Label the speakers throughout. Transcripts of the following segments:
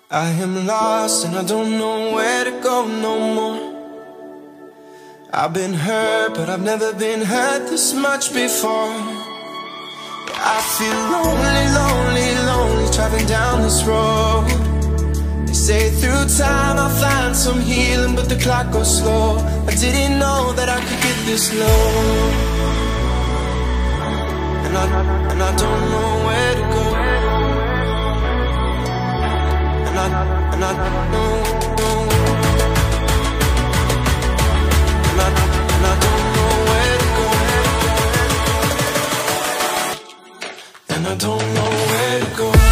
Speaker 1: I am lost and I don't know where to go no more. I've been hurt, but I've never been hurt this much before. I feel lonely, lonely, lonely, driving down this road. They say through time I'll find some healing, but the clock goes slow. I didn't know that I could get this low. And I don't know where to go. And I don't know. And I don't know where to go. And I don't know where to go.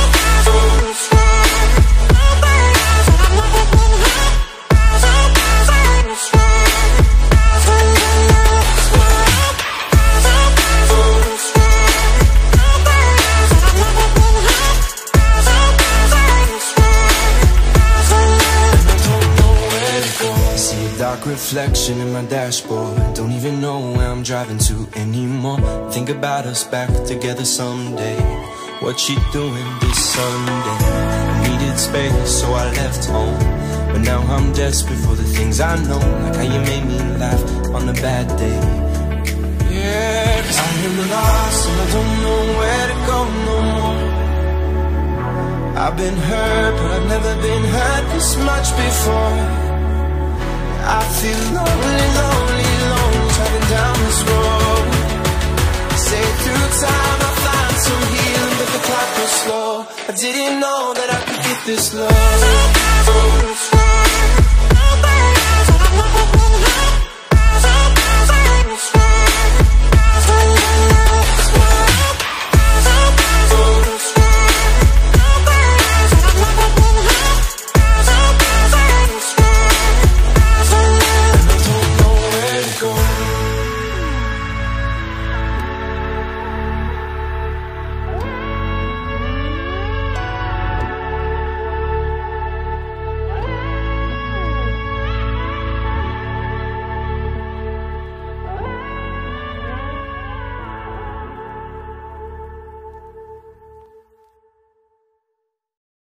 Speaker 1: Reflection in my dashboard. Don't even know where I'm driving to anymore. Think about us back together someday. What you doing this Sunday? I needed space, so I left home. But now I'm desperate for the things I know, like how you made me laugh on a bad day. Yeah, 'cause I am lost and I don't know where to go no more. I've been hurt, but I've never been hurt this much before. I feel lonely, lonely, lonely, driving down this road. Say through time I'll find some healing, but the clock was slow. I didn't know that I could get this low.